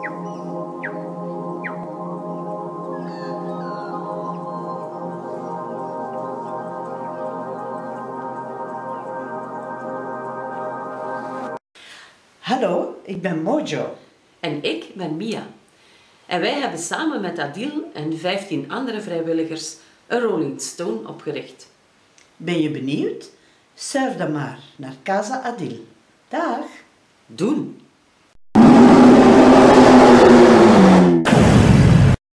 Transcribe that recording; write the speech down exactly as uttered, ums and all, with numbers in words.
Hallo, ik ben Mojo. En ik ben Mia. En wij hebben samen met Adil en vijftien andere vrijwilligers een Rolling Stone opgericht. Ben je benieuwd? Surf dan maar naar Casa Adil. Dag! Doen!